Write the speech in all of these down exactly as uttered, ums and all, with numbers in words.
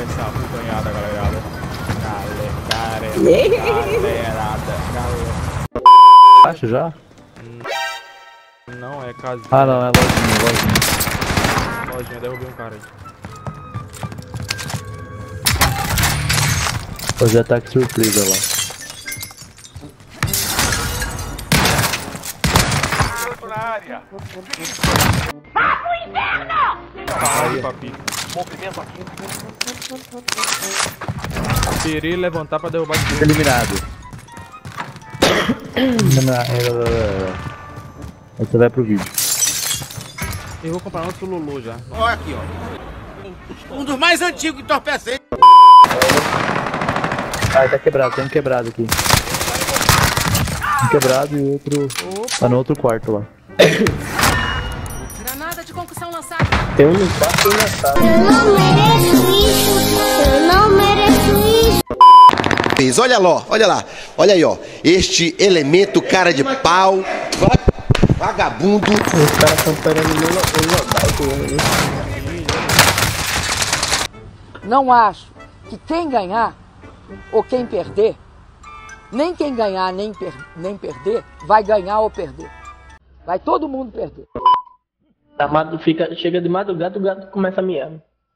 essa acompanhada, galera. Galera, galerada, galera. Acho já? Não, é casinha. Ah não, é lojinha, lojinha. Lojinha, derrubei um cara aí. Fazer ataque surpresa lá. Na área. Vá pro inferno! Aí, papito. Movimento aqui. Esperei levantar pra derrubar de novo. Eliminado. Aí você vai pro vídeo. Eu vou comprar outro Lulu já. Olha aqui, ó. Um dos mais antigos que entorpecei. Ah, tá quebrado, tem um quebrado aqui. Um quebrado e outro. Opa. Tá no outro quarto lá. Granada de concussão lançada. Tem um no quarto e na sala. Eu não mereço isso! Eu não mereço isso! Olha lá, olha lá, olha aí, ó. Este elemento cara de pau, vagabundo. Os caras estão parando no local. Não acho que quem ganhar ou quem perder, nem quem ganhar nem, per nem perder, vai ganhar ou perder. Vai todo mundo perder. Amado fica, chega de madrugada, o gato começa a miar.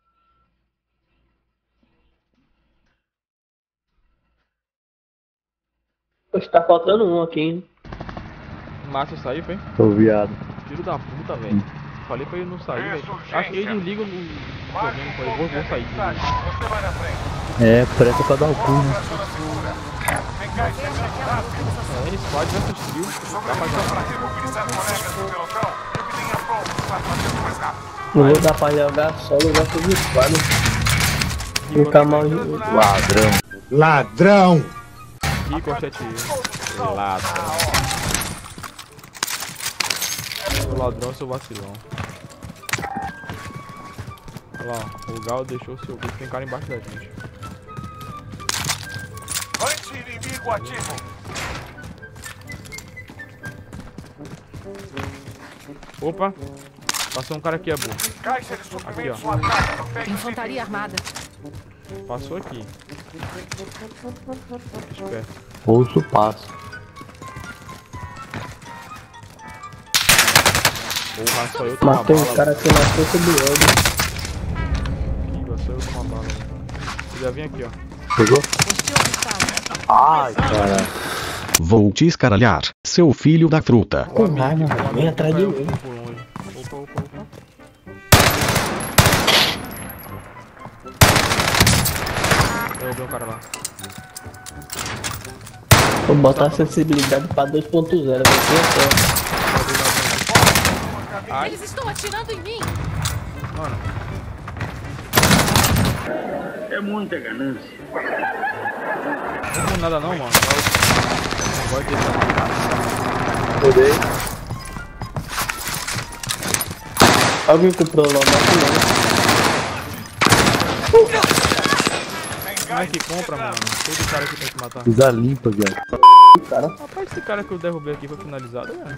Poxa, tá faltando um aqui, hein? Márcio saiu, foi? Tô viado. Filho da puta, velho. Falei pra ele não sair, velho. Acho que ele desliga no videogame, falei, vou, vou sair. Você vai na frente. É, presta pra dar o cu, né? Vem cá, isso é velocidade. É, squad versus trio. Dá pra jogar. Mobilizar colegas do pelotão. Eu que tenha pronto para fazer mais rápido. Não vou dar pra jogar solo, eu gosto de squad. Ficar mal de Ladrão. Ladrão! Ih, corchete. Ladrão. Sou ladrão, sou vacilão. Olha lá, ó. O Gal deixou o seu grupo, tem cara embaixo da gente. Anti-inimigo ativo. Opa! Passou um cara aqui, Abu. Caixa de Aqui, suprimentos ó. no ataque. Infantaria armada. Passou aqui. Esperto. Ouço passo. Porra, só eu tomo uma Matei bala. um cara aqui na força do ódio. Aqui, só eu tomo uma bala. Ele já vem aqui, ó. Pegou? Hostil avistado. Ai, caralho. Vou te escaralhar, seu filho da fruta. Com raiva, velho. Vem atrás de mim. Por longe. Opa, opa, opa. Derrubei um cara lá. Vou botar a sensibilidade pra dois ponto zero. Ai, Eles estão atirando em mim. mano. É muita ganância. Não tem nada não, mano. Não pode deixar. Rodei. Alguém comprou lá na Como é que compra, mano? Todo cara que tem que matar. Pisa limpa, viado. cara. Rapaz, esse cara que eu derrubei aqui foi finalizado, velho.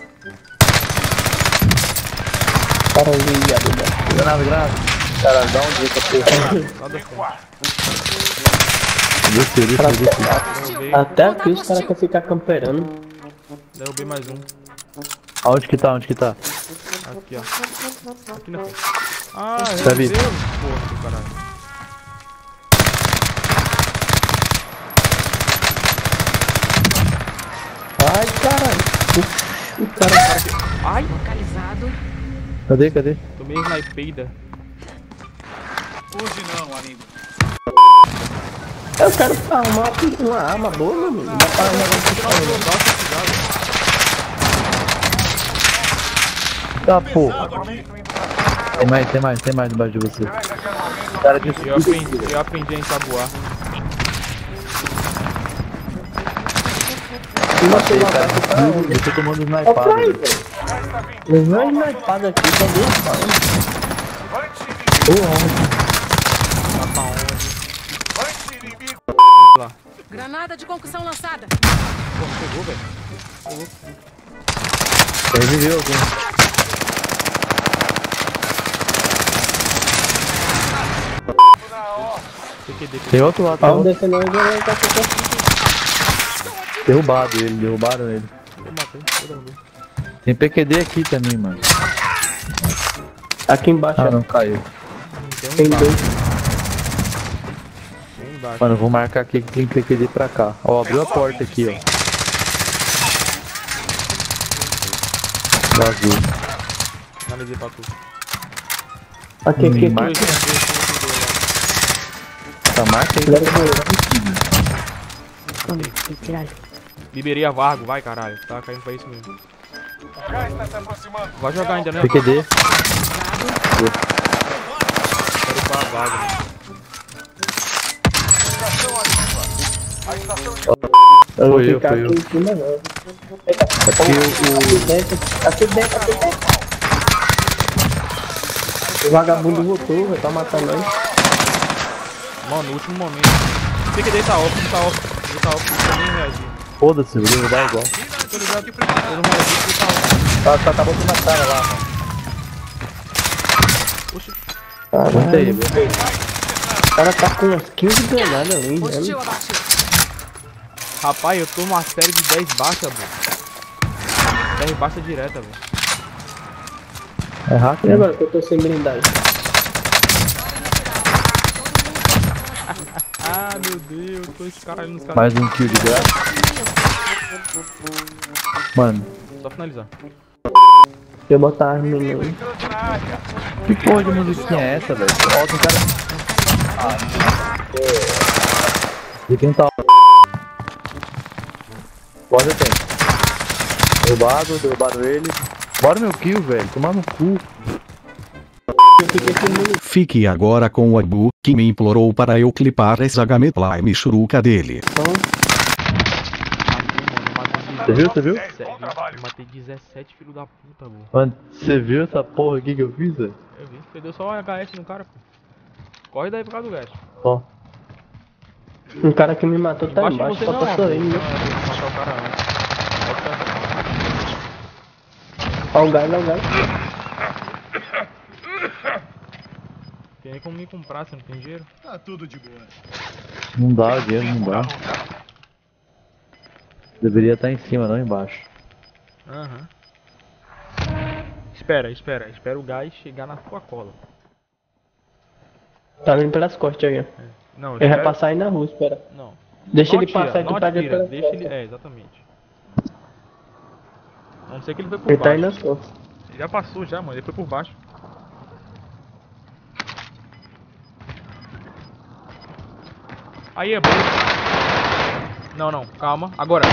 Para o viado. Granada, granada. Cara, dá um jeito pra Lá da frente. Desceu, desceu, desceu. Derrubei. Até aqui os caras querem ficar camperando. Derrubei mais um. Aonde que tá? Onde que tá? Aqui, ó. Aqui na frente. Ah, Tá meu Deus, vindo. porra do caralho. Ai, caralho. O cara... Ai, Localizado. Cadê, cadê? tomei snipeida. Hoje não, amigo. Eu quero armar uma arma boa, meu amigo. Dá pra armar Tá, porra. Tem mais, tem mais, tem mais embaixo de você. Cara de Eu aprendi, eu aprendi a ensaboar. Matei, cara. Eu tô tomando snipada. Levou uma espada aqui, só duas balas. Mapa onde? Anti-inimigo. Lá. Granada de concussão lançada. Porra, pegou, velho. Reviveu alguém. Na hora. P Q D. Tem outro lá, tem Vamos outro. descer não, ele tá ficando. Derrubado ele, derrubaram ele. Eu matei, todo mundo. Tem P Q D aqui também, mano. Aqui embaixo, Ah, ó. não caiu. Tem um Tem embaixo. dois. Tem um embaixo. Mano, eu vou marcar aqui que tem P Q D pra cá. Ó, abriu a porta aqui, ó. Vazio. Analisei pra tu. Aqui, aqui, Hum, aqui. Dois, dois, dois, dois, dois, Essa marca aí Leva tá dois. Liberei a Vargo, vai caralho. Tá caindo pra isso mesmo. O gás está se aproximando. Vai jogar ainda, né? P Q D. Quero upar a Vargo. Né? Ligação ativa. A estação de... Eu vou Foi eu, ficar foi aqui eu. em cima, não. É porque o, Aqui dentro, aqui dentro, aqui dentro. O vagabundo voltou, vai tá matando nós. Mano, no último momento. O P Q D tá off, tá off. Ele tá off, não nem reagir. foda-se, eu vou dar igual. Tô ligado, eu não reagi, ele tá off. Tá, tá acabando de matar lá, mano. Oxi, Aguenta aí, aguenta aí. O cara tá com umas quinze granadas ali, Hostil né? abatido. rapaz, eu tô numa série de dez baixa, velho. dez baixa direta, velho. É hack, E né? agora que eu tô sem blindagem? Ah, meu Deus, tô esse cara ali nos caras. Mais um kill de graça. Mano, Só finalizar. Deixa eu botar a arma no... Entrando na área. que porra de musiquinha é essa, velho? Ó, tem cara... Ah, de quem tá... Pode eu tenho. Derrubado, derrubaram ele. Bora meu kill, velho. Tomar no cu. Eu fiquei sem munição. Fique agora com o Abu, que me implorou para eu clipar essa gameplay churuca dele. Você viu, você viu? Sério, eu matei dezessete, filho da puta, mano. Mano, você viu essa porra aqui que eu fiz, velho? Eu vi, você deu só um H S no cara, pô. Corre daí por causa do gás. Ó. Um cara que me matou tá Baixa embaixo, você só não, passou pô. aí, né? Não, eu tenho que matar o cara antes. Pode ficar. Ó o gás, ó o gás. Tem nem como me comprar, você não tem dinheiro? Não dá, o dinheiro não dá. Deveria estar em cima, não embaixo. Aham. Espera, espera, espera o gás chegar na tua cola. Tá vindo pelas costas aí, ó. Não, Ele vai espera- passar aí na rua, espera. Não. Deixa Não ele atira, passar e não tu pega ele atira, pelas deixa costas. ele. É, exatamente. A não ser que ele foi por Ele tá aí baixo. nas costas. Ele já passou já, mano, ele foi por baixo. Aí é bom. Não, não, calma. Agora.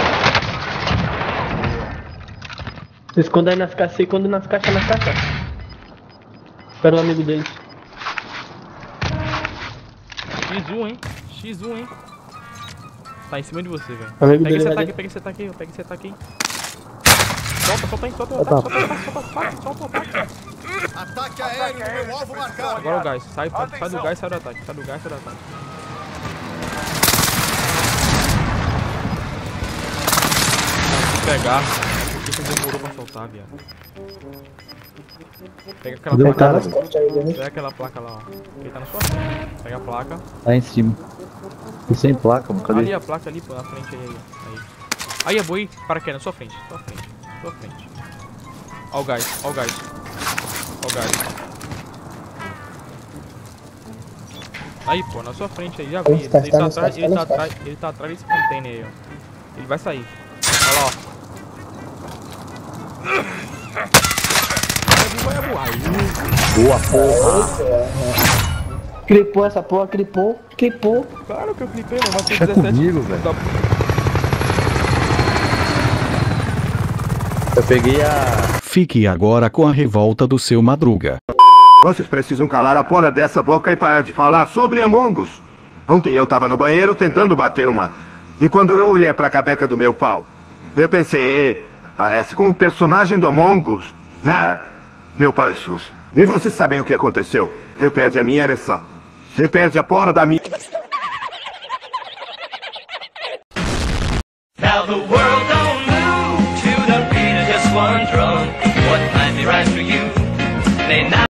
Se esconde aí nas caixas, se esconde nas caixas, nas caixas. Espera o amigo dele. X um, hein? X um, hein? Tá em cima de você, velho. Amigo Pega dele esse vai ataque, de- pega esse ataque aí, ó. Pega esse ataque aí. Solta, solta aí, solta o ataque, solta o ataque, solta o ataque, solta o ataque. Ataque aéreo no meu alvo marcado. Agora o gás, sai, sai do gás, sai do ataque, sai do gás, sai do ataque. Se pegar, por que você demorou pra soltar, viado? Pega aquela Cadê o placa, cara? Nas costas aí, né? pega aquela placa lá, ó. Ele tá na sua frente. Pega a placa. Tá em cima. Tô sem placa, mano. Ali Cadê? a placa ali, pô, na frente aí, aí. Aí, aí é boi, para que na sua frente, sua frente, sua frente. Ó o gás, ó o gás. Ó o gás. Aí, pô, na sua frente aí, já vi. Ele, Tá, ele tá tá nas atrás, caixas, ele tá tá nas atrás, ele tá atrás desse container aí, ó. Ele vai sair. Olha lá, ó. Vai, vai, vai. Boa porra! Clipou essa porra, clipou, clipou. Claro que eu clipei, mano. Matei Deixa dezessete. comigo, velho. Da- Eu peguei a... Fique agora com a revolta do seu Madruga. Vocês precisam calar a porra dessa boca e parar de falar sobre Among Us. Ontem eu tava no banheiro tentando bater uma. E quando eu olhei pra cabeça do meu pau, eu pensei, "Eh, parece com um personagem do Among Us. Ah, meu pai sus. E vocês sabem o que aconteceu? Eu perdi a minha ereção. Você perde a porra da minha... Now the world don't move to the beat of just one drum.